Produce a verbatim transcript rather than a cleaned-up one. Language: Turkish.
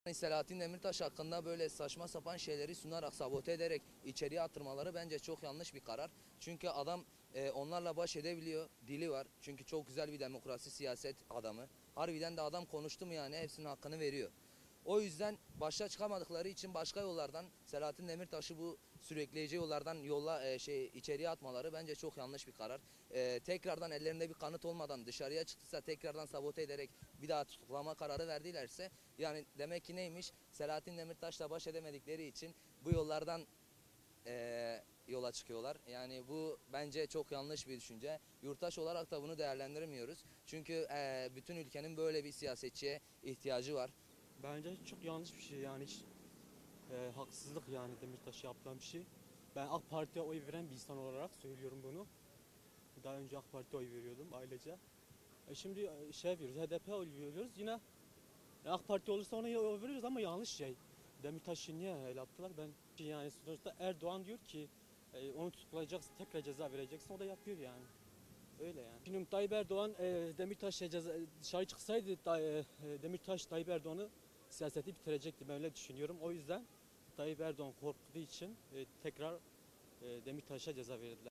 Selahattin Demirtaş hakkında böyle saçma sapan şeyleri sunarak, sabote ederek içeriye attırmaları bence çok yanlış bir karar. Çünkü adam e, onlarla baş edebiliyor, dili var. Çünkü çok güzel bir demokrasi, siyaset adamı. Harbiden de adam konuştu mu yani hepsinin hakkını veriyor. O yüzden başa çıkamadıkları için başka yollardan Selahattin Demirtaş'ı bu sürükleyici yollardan yolla e, şey içeriye atmaları bence çok yanlış bir karar. E, tekrardan ellerinde bir kanıt olmadan dışarıya çıktıysa tekrardan sabote ederek bir daha tutuklama kararı verdilerse yani demek ki neymiş? Selahattin Demirtaş'la baş edemedikleri için bu yollardan e, yola çıkıyorlar. Yani bu bence çok yanlış bir düşünce. Yurttaş olarak da bunu değerlendirmiyoruz. Çünkü e, bütün ülkenin böyle bir siyasetçiye ihtiyacı var. Bence çok yanlış bir şey yani hiç e, haksızlık yani Demirtaş'a yapılan bir şey. Ben AK Parti'ye oy veren bir insan olarak söylüyorum bunu. Daha önce AK Parti'ye oy veriyordum ailece. E şimdi e, şey veriyoruz, H D P'ye oy veriyoruz. Yine e, AK Parti olursa ona oy veriyoruz ama yanlış şey. Demirtaş'ı niye öyle yaptılar? Ben yani sonuçta Erdoğan diyor ki e, onu tutuklayacaksın, tekrar ceza vereceksin. O da yapıyor yani. Öyle yani. Şimdi Tayyip Erdoğan e, Demirtaş'a ceza, dışarı çıksaydı da, e, Demirtaş Tayyip Erdoğan'ı siyaseti bitirecekti. Ben öyle düşünüyorum. O yüzden Tayyip Erdoğan korktuğu için e, tekrar e, Demirtaş'a ceza verildi.